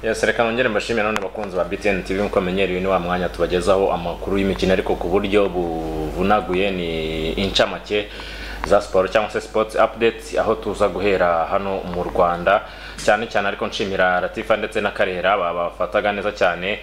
Reka nongere mbashimire none bakunzi ba BTN TV nko menyereye ni wa mwanya tubagezaho amakuru y'imikino ariko ku buryo buvunaguye ni incamake za sport cyangwa se sports update aho tuza guhera hano mu Rwanda cyane ariko nshimira Latifa ndetse na Karera bafataga neza cyane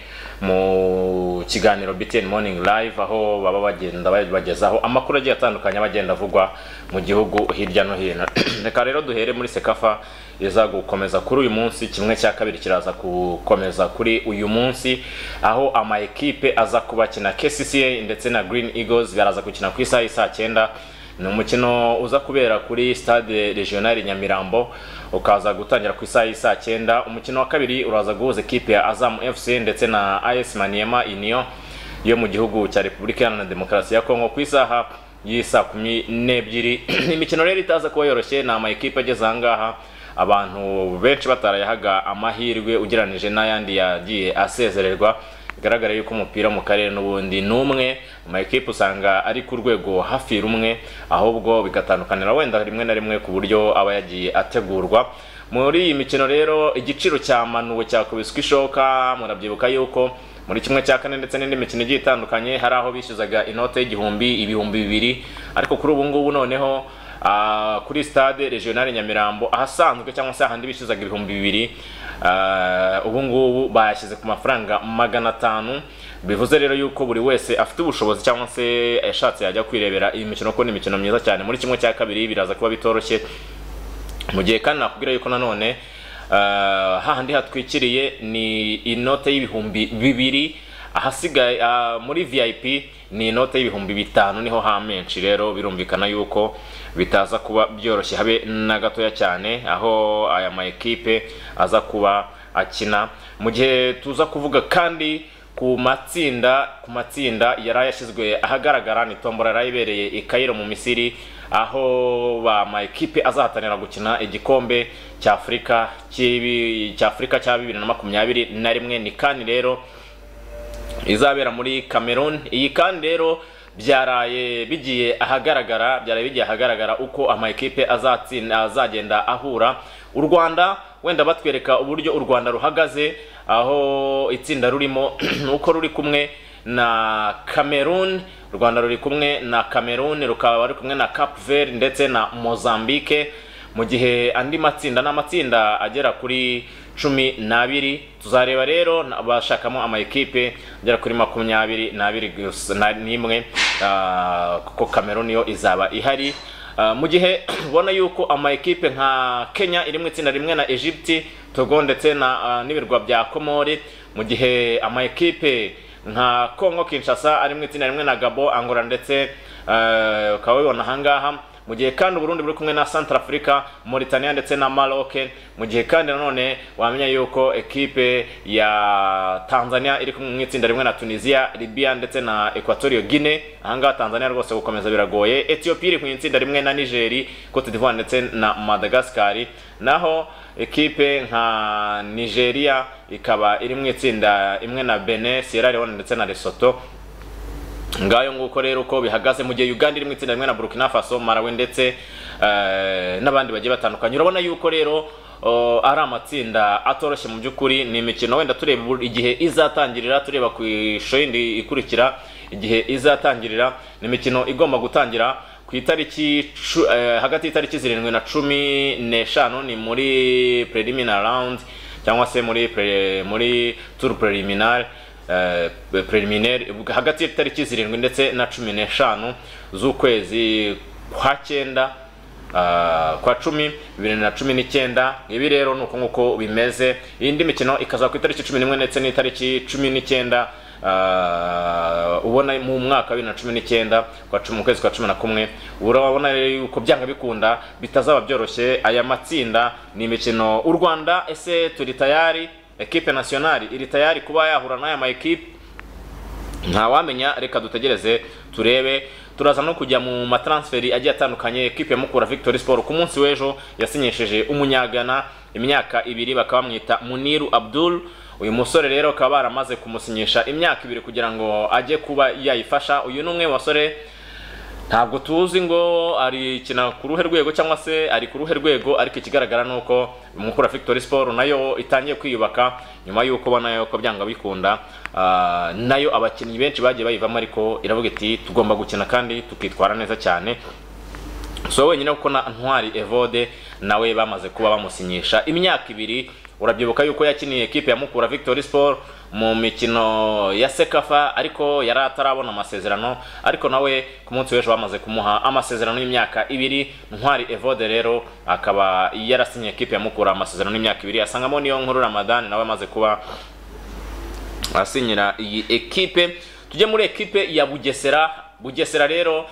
mu kiganiro BTN Morning Live aho baba bagenda bagezaho amakuru agiye atandukanye bagenda avugwa mu gihugu hirya no hino. Reka rero duhere muri Sekafa iza gukomeza kuri uyu munsi, kimwe cya kabiri kiraza gukomeza kuri uyu munsi aho ama equipe aza kubakina KCCA ndetse na Green Eagles baraza gukina ku isaha isa 9. Ni umukino uza kubera kuri Stade Regional Nyamirambo ukaza gutangira ku isaha isa 9. Umukino wa kabiri uraza guhuza equipe ya Azam FC ndetse na AS Maniema Union yo mu gihugu cya Republika Iharanira Demokarasi ya Kongo ku isaha y'isa 12. Imikino rero itaza kuba yoroshye na ama equipe ageze ahangaha abantu benshi batarayahaga amahirwe ugeranije n'ayandi yagiye asezererwa. Bigaragara yuko umupira mu karere n'ubundi numwe ama equipe usanga ari ku rwego hafi rumwe, ahubwo bigatandukanira wenda rimwe na rimwe ku buryo aba yagiye ategurwa. Muri iyi mikino rero igiciro cya manuwe cyakubiswe ishoka, murabyibuka yuko muri kimwe cya kane ndetse n'indi mikino igiye itandukanye hari aho bishyuzaga inote y'igihumbi, ibihumbi 200, ariko kuri ubu ngubu noneho kuri Stade Regional Nyamirambo ahasanzwe cyangwa se ahandi bishyuzaga ibihumbi 200, ubu ngubu bayashyize ku mafaranga 500. Bivuze rero yuko buri wese afite ubushobozi cyangwa se yashatse yajya kwirebera iyi mikino ko ni imikino myiza cyane. Muri kimwe cya kabiri biraza kuba bitoroshye, mu gihe kandi nakubwira yuko nanone hahandi hatwikiriye ni inote y'ibihumbi 200, ahasigaye muri VIP ni inote y'ibihumbi 5 niho hamenshi. Rero birumvikana yuko bitaza kuba byoroshye habe na gatoya cyane aho aya ma equipe aza kuba akina. Mu gihe tuza kuvuga kandi ku matsinda yarayashizwe ahagaragara ni tombora yarayibereye i Cairo mu Misiri aho ba ma equipe azahatanira gukina igikombe cya Afrika cya 2021. Ni kandi rero izabera muri Cameroon. Iyi kandi rero byaraye bigiye ahagaragara uko ama equipe azagenda ahura. U Rwanda wenda batwereka uburyo u Rwanda ruhagaze aho itsinda rurimo uko ruri kumwe na Cameroon. U Rwanda ruri kumwe na Cameroon, rukaba bari kumwe na Cape Verde ndetse na Mozambique, mu gihe andi matsinda agera kuri 12. Tuzareba rero bashakamo ama equipe agera kuri 21 kuko Cameroon yo izaba ihari. Mu gihe ubona yuko ama equipe nka Kenya iri mu itsinda rimwe na Egypt, Togo ndetse na n'ibirwa bya Komori, mu gihe ama equipe nka Congo Kinshasa ari mu itsinda rimwe na Gabon, Angola ndetse ukaba ubibona ahangaha. Mu gihe kandi Burundi buri kumwe na Centrafrica, Mauritania ndetse na Maroc. Mu gihe kandi nanone wamenya yuko equipe ya Tanzania iri kumwe mu itsinda rimwe na Tunisia, Libya ndetse na Equatorial Guinea. Ahangaha Tanzania rwose gukomeza biragoye. Ethiopia iri mu itsinda rimwe na Niger, Cote d'Ivoire ndetse na Madagascar. Naho equipe nka Nigeria ikaba iri mu itsinda imwe na Benin, Sierra Leone ndetse na Lesotho. Ngayo nguko rero uko bihagaze. Mu gihe Uganda iri mu itsinda rimwe na Burkina Faso, Malawi ndetse n'abandi bagiye batandukanye. Urabona yuko rero ari amatsinda atoroshye mu by'ukuri. Ni imikino wenda tureba igihe izatangirira, tureba ku isho yindi ikurikira igihe izatangirira. Ni imikino igomba gutangira ku itariki hagati y'itariki 7 na 15 ni muri preliminary round cyangwa se muri tour preliminary hagati y'itariki 7 ndetse na 15 z'ukwezi kwa 9 kwa 10 2019. Ibi rero nuko nguko bimeze. Indi mikino ikaza ku itariki 11 ndetse n'itariki 19 ubona mu mwaka wa 2019 kwa 10 kwezi kwa 11. Urabona yuko byanga bikunda bitazaba byoroshye aya matsinda. Ni imikino u Rwanda ese turi tayari, equipe nationale iri tayari kuba yahura n'aya ma equipe? Nta wamenya, reka dutegereze turebe. Turaza no kujya mu matransferi agiye atandukanye. Equipe ya Mukura Victory Sport ku munsi w'ejo yasinyesheje umunyagana imyaka 2 bakaba bamwita Muniru Abdul. Uyu musore rero akaba baramaze kumusinyisha imyaka 2 kugira ngo ajye kuba yayifasha. Uyu numwe wasore ntabwo tuzi ngo ari kina ku ruhe rwego cyangwa se ari ku ruhe rwego, ariko ikigaragara nuko Mukura Victory Sport nayo itangiye kwiyubaka nyuma yuko bana yuko byanga bikunda, nayo abakinnyi benshi bagiye bayivamo, ariko iravuga iti tugomba gukina kandi tukitwara neza cyane. So wenyine kuko na Ntwari Evode nawe bamaze kuba bamusinyisha imyaka 2. Urabyibuka yuko yakiniye equipe ya Mukura Victory Sport mu mikino ya Sekafa, ariko yari atarabona amasezerano, ariko nawe ku munsi w'ejo bamaze kumuha amasezerano y'imyaka 2. Ntwari Evode rero akaba yarasinye equipe ya Mukura amasezerano y'imyaka 2, asangamo niyo nkuru Ramadan nawe amaze kuba asinyira iyi equipe. Tujye muri equipe ya Bugesera rero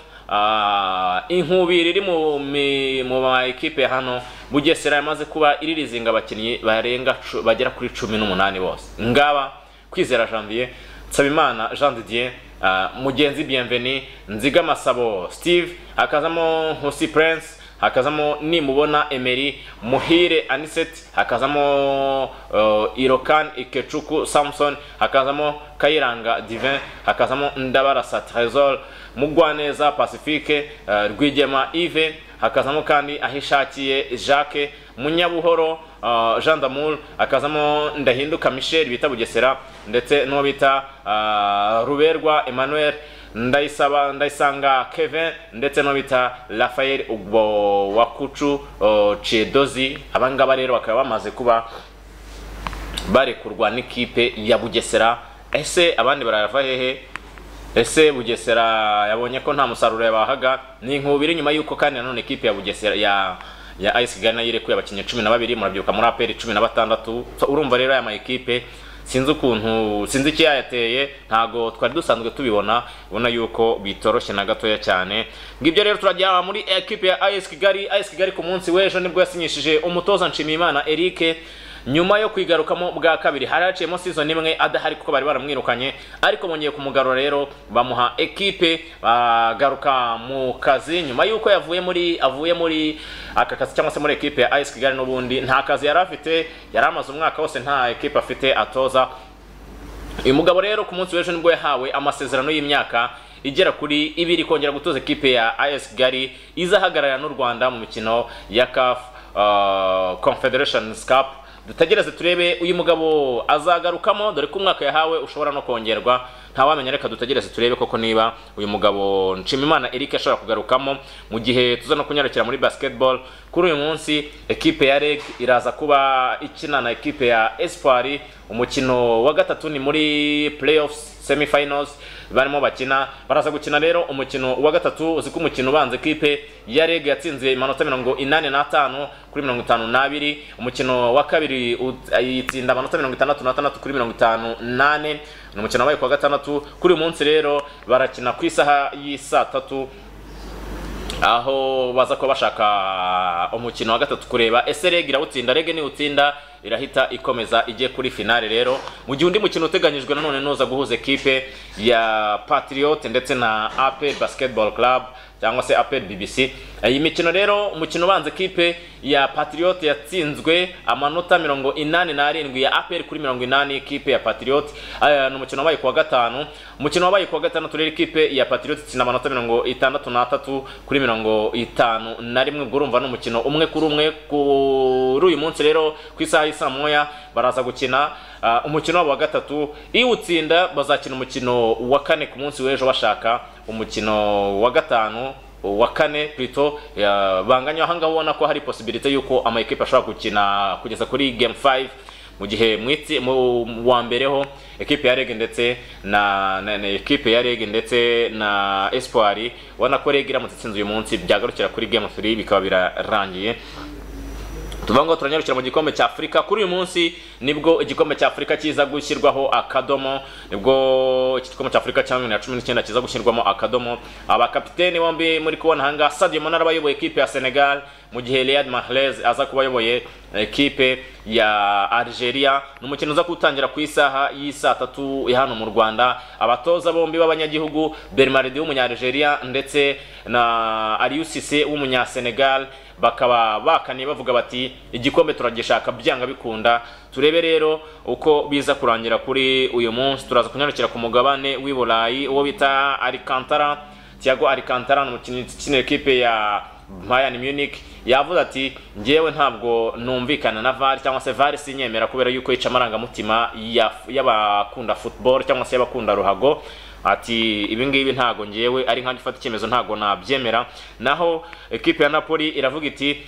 inkubiri iri mu ma equipe hano. Bugesera yamaze kuba iririzinga abakinnyi bagera kuri 18 bose. Ngaba Kwizera Janvier, Nsabimana Jean Didier, Mugenzi Bienveni, Nziga Masabo Steve, hakazamo Nkusi Prince, hakazamo Nimubona Emery, Muhire Anisette, hakazamo Irokan Ikechuku Samson, hakazamo Kayiranga Divin, hakazamo Ndabarasa Trésor, Mugwaneza Pacifique, Rwigema Yves, hakazamo kandi Ahishakiye Jacques, Munyabuhoro Jean Damour, hakazamo Ndahinduka Michel bita Bugesera, ndetse no bita Ruberwa Emmanuel, Ndayisanga Kevin, ndetse no bita Raphael Ugbo Wakucu Chiedozi. Abangaba rero bakaba bamaze kuba barekurwa n'ikipe ya Bugesera. Ese abandi barava hehe? Ese Bugesera yabonye ko nta musaruro yabahaga? Ni inkubiri nyuma yuko kandi nanone equipe ya Bugesera ya AS Kigali nayo irekuye abakinnyi 12, murabyuka muri APR 16. Urumva rero aya ma equipe sinzi iki yayateye, ntago twari dusanzwe tubibona, ubona yuko bitoroshye na gatoya cyane. Ngibyo rero turajya muri equipe ya AS Kigali. AS Kigali ku munsi w'ejo nibwo yasinyishije umutoza Nshimiyimana Eric, nyuma yo kwigarukamo bwa kabiri. Haraciyemo season imwe adahari kuko bari baramwirukanye, ariko bongeye kumugarura rero bamuha equipe bagaruka mu kazi nyuma yuko avuye muri aka kazi cyangwa se muri equipe ya AS Kigali. N'ubundi nta kazi yari afite, yari amaze umwaka wose nta equipe afite atoza. Uyu mugabo rero ku munsi w'ejo nibwo yahawe amasezerano y'imyaka igera kuri 2 kongera gutoza equipe ya AS Kigali izahagarara n'u Rwanda mu mikino ya CAF Confederations Cup. Dutegereze turebe uyu mugabo azagarukamo, dore ko umwaka yahawe ushobora no kongerwa, ntawamenya. Reka dutegereze turebe koko niba uyu mugabo Nshimiyimana Eric ashobora kugarukamo. Mu gihe tuza no kunyarukira muri basketball, kuri uyu munsi equipe ya REG iraza kuba ikina na equipe ya Espoir. Umukino wa gatatu ni muri playoffs semifinals barimo bakina, baraza gukina rero umukino wa gatatu. Uziko umukino ubanze equipe ya REG yatsinze amanota 85 kuri 52. Umukino wa kabiri yitsinda amanota 66 kuri 58. Ni umukino wabaye kwa gatandatu. Kuri umunsi rero barakina ku isaha y'isa 3, aho baza ko bashaka umukino wa gatatu kureba ese REG irawutsinda. REG ni utsinda irahita ikomeza ije kuri finale rero, mu gihe undi mukino uteganyijwe nanone noza guhuza equipe ya Patriot ndetse na APR Basketball Club cyangwa se APR BBC. Iyi mikino rero, umukino ubanza equipe ya Patriot yatsinzwe amanota 87 ya APR kuri 80 equipe ya Patriot. Ni umukino wabaye kwa gatanu. Umukino wabaye kwa gatandatu rero equipe ya Patriot itsinda amanota 63 kuri 51. Ubwo urumva n'umukino umwe kuri umwe. Kuri uyu munsi rero ku isaha y'isa moya baraza gukina umukino wabo wa gatatu. Iwutsinda bazakina umukino wa kane ku munsi w'ejo bashaka umukino wa gatanu wa kane plutôt banganya. Aha ngaho ubona ko hari possibility yuko ama equipe ashobora gukina kugeza kuri game 5, mu gihe mu wa mbere ho equipe ya REG ndetse na equipe ya REG ndetse na Espoir. Ubona ko REG iramutse itsinze uyu munsi byagarukira kuri game 3 bikaba birarangiye. Tuvango turanyarukira mu gikombe cya Afrika. Kuri uyu munsi nibwo igikombe cya Afrika kiza gushyirwaho akadomo, nibwo igikombe cya Afrika cya 2019 kiza gushyirwamo akadomo. Abakapiteni bombi muri kubona hanga, Sadio Mane arabayoboye equipe ya Senegal, mu gihe Riyad Mahrez aza kubayoboye equipe ya Algeria. N'umukino uza kutangira ku isaha y'isa 3 hano mu Rwanda. Abatoza bombi b'abanyagihugu, Belmaridi w'umunya Algeria ndetse na Aliou Cissé w'umunya Senegal, bakaba bakaniye bavuga bati igikombe turagishaka byanga bikunda. Turebe rero uko biza kurangira kuri uyu munsi. Turaza kunyarukira ku mugabane w'Iburayi, uwo bita Alcantara Thiago Alcantara umukinnyi ukinira ekipe ya Bayern Munich yavuze ati ngewe ntabwo numvikana na VAR cyangwa se VAR sinyemera kubera yuko yica amarangamutima y'abakunda football cyangwa se y'abakunda ruhago. Ati ibi ngibi ntago ngewe ari nka gifata icyemezo ntago nabyemera. Naho ekipe ya Napoli iravuga iti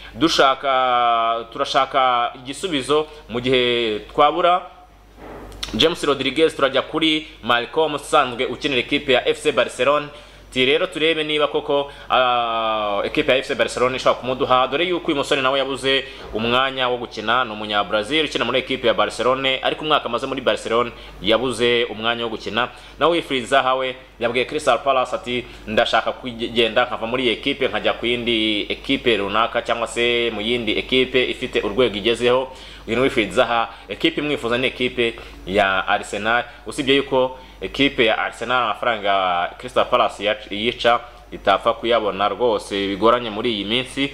turashaka igisubizo mu gihe twabura James Rodriguez turajya kuri Malcolm usanzwe ukinira ekipe ya FC Barcelona. Rero turebe niba koko ekipe ya FC Barcelona ishaka kumuduha, dore yuko uyu musore nawe yabuze umwanya wo gukina. Ni umunya Brazil ukina muri ekipe ya Barcelona ariko umwaka amaze muri Barcelona yabuze umwanya wo gukina. Nawe Wilfried Zaha we yabwiye Crystal Palace ati ndashaka kugenda nkava muri ekipe nkajya ku yindi ekipe runaka cyangwa se mu yindi ekipe ifite urwego igezeho. Uyu Wilfried Zaha ekipe imwifuza ni ekipe ya Arsenal, usibye yuko ekipe ya Arsenal amafaranga Crystal Palace yica itapfa kuyabona rwose bigoranye muri iyi minsi.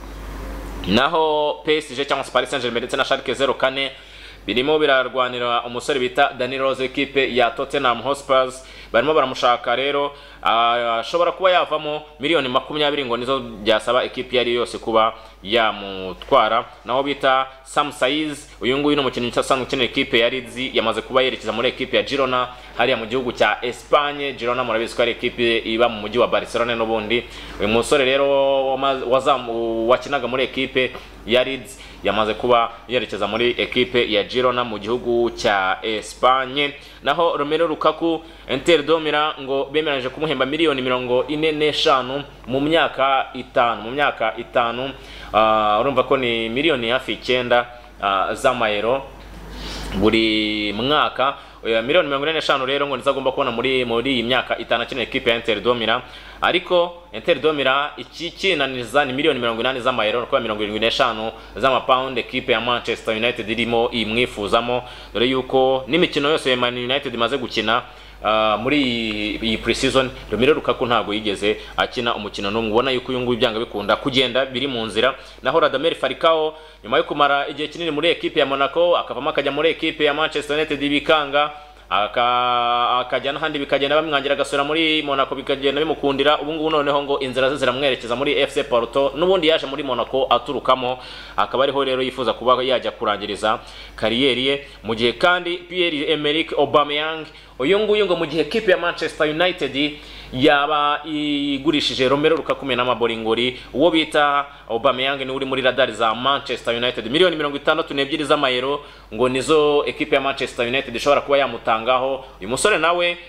Naho PSG cyangwa Paris Saint-Germain ndetse na Schalke 04 birimo birarwanira umusore bita Dani Rose ekipe ya Tottenham Hotspur. Barimo baramushaka rero ashobora kuba yavamo miliyoni 20 ngo nizo byasaba ekipe yari yose kuba yamutwara. Naho bita Sam Saiz uyu nguyu n'umukinnyi usanzwe ukinira ekipe ya Leeds yamaze kuba yerekeza muri ekipe ya Girona hariya mu gihugu cya Espagne. Girona murabizi ko ari ekipe iba mu mujyi wa Barcelona n'ubundi. Uyu musore rero wakinaga muri ekipe ya Leeds yamaze kuba yerekeza muri ekipe ya Girona mu gihugu cya Espagne. Naho Romelu Lukaku Inter de Milan ngo bemeranyije kumuhemba miliyoni 45 mu myaka 5 urumva ko ni miliyoni hafi 9 z'amayero buri mwaka. Miliyoni 45 rero ngo nizagomba kubona muri iyi myaka 5 akina ekipe ya Inter de Milan, ariko Inter de Milan ikinaniza ni miliyoni 80 z'amayero kwa 75 z'amapound ekipe ya Manchester United irimo imwifuzamo, dore yuko n'imikino yose ya Man United imaze gukina muri iyi pre-season Romelu Lukaku ntago yigeze akina umukino n'umwe. Ubona yuko uyu nguyu byanga bikunda kugenda biri mu nzira. Naho Radamel Falcao nyuma yo kumara igihe kinini muri ekipe ya Monaco akavamo akajya muri ekipe ya Manchester United bikanga akajya n'ahandi bikagenda bamwangira agasura muri Monaco bikagenda bimukundira. Ubu ngubu noneho ngo inzira ze ziramwerekeza muri FC Porto, n'ubundi yaje muri Monaco aturukamo, akaba ariho rero yifuza kuba yajya kurangiriza kariyeri ye. Mu gihe kandi Pierre-Emerick Aubameyang uyu nguyu ngo mu gihe ekipe ya Manchester United yaba igurishije Romelu Lukaku n'amaboringori, uwo bita Aubameyang ni uri muri radar za Manchester United. Miliyoni 62 z'amayero ngo nizo ekipe ya Manchester United ishobora kuba yamutangaho. Uyu musore nawe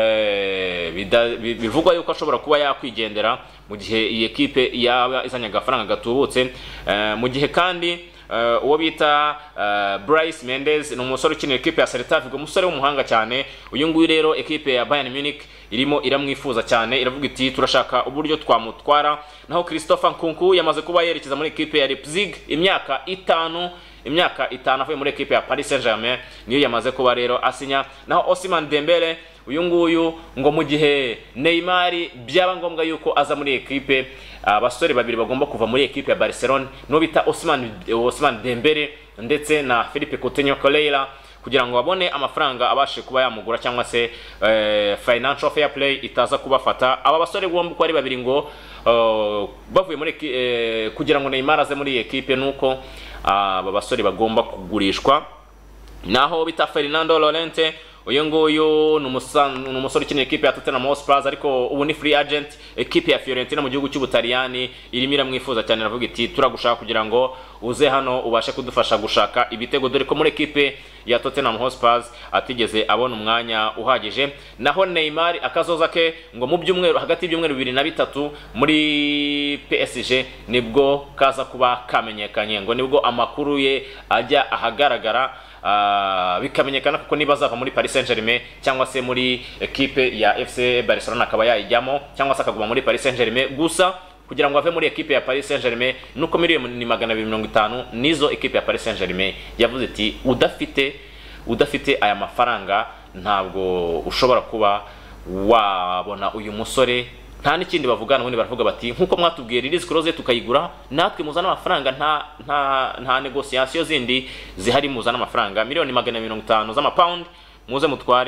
bivugwa yuko ashobora kuba yakwigendera mu gihe iyi ekipe yaba izanye agafaranga gatubutse. Mu gihe kandi uwo bita Bryce Mendes ni umusore ukinira ekipe ya Celta Vigo, umusore w'umuhanga cyane. Uyu nguyu rero ekipe ya Bayern Munich irimo iramwifuza cyane, iravuga iti turashaka uburyo twamutwara. Naho Christopher Nkunku yamaze kuba yerekeza muri ekipe ya Leipzig imyaka 5 avuye muri ekipe ya Paris Saint-Germain niyo yamaze kuba rero asinya. Naho Ousmane Dembele uyu nguyu ngo mu gihe Neymar byaba ngombwa yuko aza muri ekipe, abasore babiri bagomba kuva muri ekipe ya Barcelona no bita Ousmane Dembele ndetse na Philippe Coutinho Coleira, kugira ngo babone amafaranga abashe kuba yamugura cyangwa se financial fair play itaza kubafata. Aba basore bombi ko ari babiri ngo bavuye muri kugira ngo Neymar aze muri ekipe nuko aba basore bagomba kugurishwa. Naho bita Fernando Llorente uyu nguyu ni umusore ukinira ekipe ya Tottenham Hotspur ariko ubu ni free agent. Ekipe ya Fiorentina mu gihugu cy'Ubutaliyani irimo iramwifuza cyane, iravuga iti turagushaka kugira ngo uze hano ubashe kudufasha gushaka ibitego, dore ko muri ekipe ya Tottenham Hotspur atigeze abona umwanya uhagije. Naho Neymar akazoza ke ngo mu byumweru hagati y'ibyumweru 2 na 3 muri PSG nibwo kaza kuba kamenyekanye, ngo nibwo amakuru ye ajya ahagaragara bikamenyekana kuko niba azava muri Paris Saint-Germain cyangwa se muri ekipe ya FC Barcelona akaba yayijyamo cyangwa se akaguma muri Paris Saint-Germain. Gusa kugira ngo ave muri ekipe ya Paris Saint-Germain nuko miliyoni 250 nizo ekipe ya Paris Saint-Germain yavuze iti udafite aya mafaranga ntabwo ushobora kuba wabona uyu musore. Nta n'ikindi bavugana, ubundi baravuga bati nkuko mwatubwiye release clause tukayigura, natwe muzana amafaranga, nta negotiation zindi zihari, muzana amafaranga miliyoni 250 z'amapound muze mutware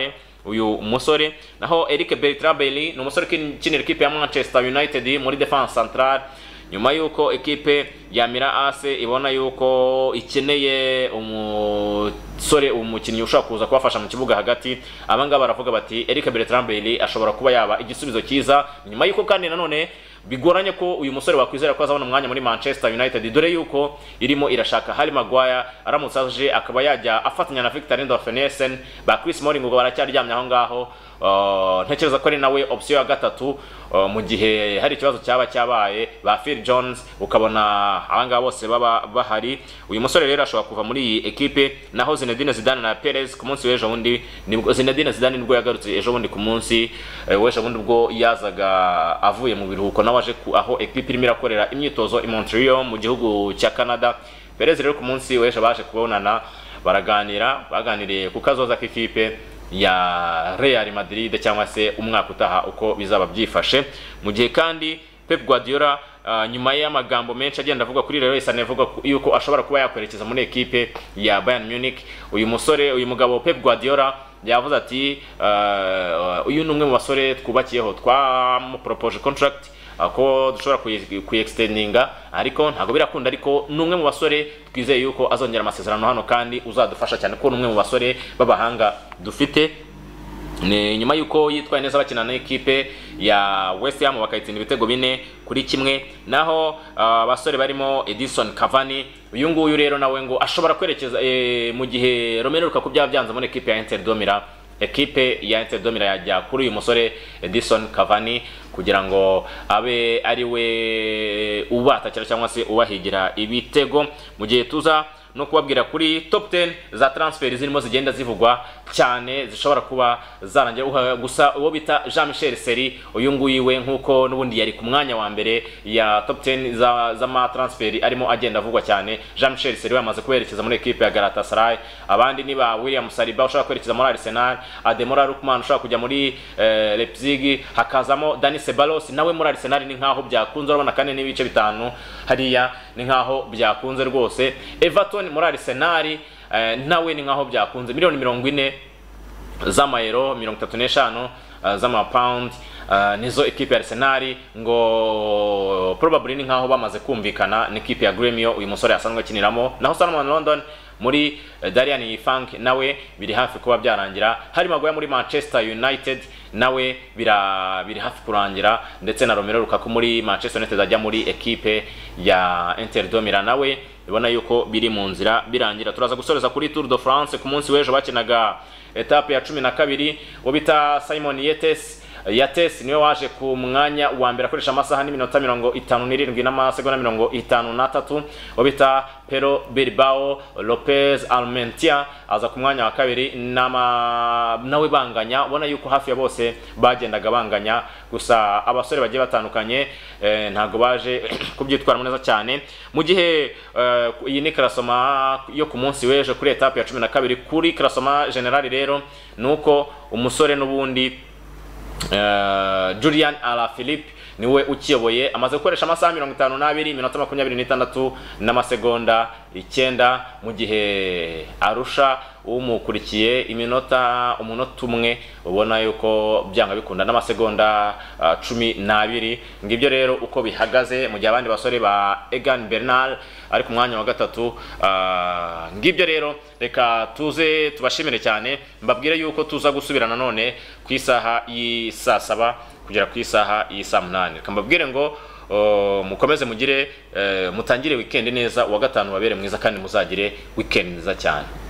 uyu musore. Naho Eric Bertrand Bailly ni umusore ukinira ikipe ya Manchester United muri defense central, nyuma yuko ekipe ya Mira AC ibona yuko ikeneye umusore umukinnyi ushaka kuza kubafasha mu kibuga hagati, abangaba baravuga bati Eric Bertrand Bailly ashobora kuba yaba igisubizo cyiza, nyuma yuko kandi nanone bigoranye ko uyu musore wakwizera ko azabona umwanya muri Manchester United, dore yuko irimo irashaka Harry Maguire, aramutse aje akaba yajya afatanya na Victor Lindelof Nielsen, ba Chris Smalling ngo baracyaryamye aho ngaho. Ntekereza ko ari nawe option ya gatatu mu gihe hari ikibazo cyaba cyabaye, ba Phil Jones ukabona abangaba bose baba bahari. Uyu musore rero ashobora kuva muri iyi ekipe. Naho Zinedine Zidane na Perez ku munsi w'ejo bundi, nibwo Zinedine Zidane nibwo yagarutse ejo bundi ku munsi w'ejo bundi ubwo yazaga avuye mu biruhuko, nawe aje aho ekipe irimo irakorera imyitozo i Montreal mu gihugu cya Canada. Perez rero ku munsi w'ejo baje kubonana baganiriye ku kazoza k'ikipe ya Real Madrid cyangwa se umwaka utaha uko bizaba byifashe, mu gihe kandi Pep Guardiola nyuma y'amagambo menshi agenda avuga kuri Leroy Sané avuga yuko ashobora kuba yakwerekeza muri ekipe ya Bayern Munich. Uyu mugabo Pep Guardiola yavuze ati uyu ni umwe mu basore twubakiyeho, twamupropoje contract ko dushobora kuextendinga, ariko ntago birakunda, ariko ni umwe mu basore twizeye yuko azongera amasezerano hano kandi uzadufasha cyane, ko ni umwe mu basore b'abahanga dufite. Ni nyuma yuko yitwaye neza bakina na ekipe ya West Ham bakayitsinda ibitego 4-1. Naho abasore barimo Edison Cavani, uyu nguyu rero nawe ngo ashobora kwerekeza mu gihe Romelu Lukaku byabyanze muri ekipe ya Inter de Milan. Ekipe ya Inter de Milan yajya kuri uyu musore Edison Cavani kugira ngo abe ari we ubatakira cyangwa se ubahigira ibitego, mu gihe tuza no kubabwira kuri top 10 za transfer zirimo zigenda zivugwa cyane zishobora kuba zarangira. Gusa uwo bita Jean Michel Seri, uyu nguyu we nkuko nubundi yari ku mwanya wa mbere ya top 10 za ma transfer arimo agenda avugwa cyane. Jean Michel Seri yamaze kwerekeza muri equipe ya Galatasaray, abandi niba William Saliba ushaka kwerekeza muri Arsenal, Ademola Lookman ushaka kujya muri Leipzig, hakazamo Dani Ceballos nawe muri Arsenal ni nkaho byakunze, urabona kane n'ibice 5 hariya ni nkaho byakunze rwose. Everton muri Arsenal nawe ni nkaho byakunze, miliyoni 40 z'amayero, 35 z'amapound nizo ekipe ya Arsenal ngo probably ni nkaho bamaze kumvikana n'ikipe ya Gremio uyu musore asanzwe akiniramo. Naho Salmon London muri Darian Funk nawe biri hafi kuba byarangira. Harry Maguire muri Manchester United nawe biri hafi kurangira, ndetse na Romelu Lukaku muri Manchester United ajya muri ekipe ya Inter de Milan nawe ibona yuko biri mu nzira birangira. Turaza gusoreza kuri Tour de France. Ku munsi w'ejo bakinaga etape ya 12 ubita Simon Yates niwe waje ku mwanya wa mbere akoresha amasaha n'iminota 57 n'amasegonda 53. Ubita Pero Bilbao Lopez Armentia aza ku mwanya wa kabiri, nawe banganya, ubona yuko hafi ya bose bagendaga banganya, gusa abasore bagiye batandukanye ntago baje kubyitwara neza cyane. Mu gihe iyi ni klasoma yo ku munsi w'ejo kuri etape ya 12. Kuri klasoma general rero nuko umusore n'ubundi Julian Alaphilippe niwe ukiyoboye, amaze gukoresha amasaha 52 iminota 26 n'amasegonda 9, mu gihe arusha umukurikiye umunota umwe, ubona yuko byanga bikunda n'amasegonda 12. Ngibyo rero uko bihagaze, mu gihe abandi basore ba Egan Bernal ari ku mwanya wa gatatu. Ngibyo rero reka tuze tubashimire cyane, mbabwire yuko tuza gusubirana none ku isaha y'isa 7 kugera ku isaha y'isa 8. Reka mbabwire ngo mukomeze mugire mutangire weekend neza, uwa gatanu babere mwiza kandi muzagire weekend nziza cyane.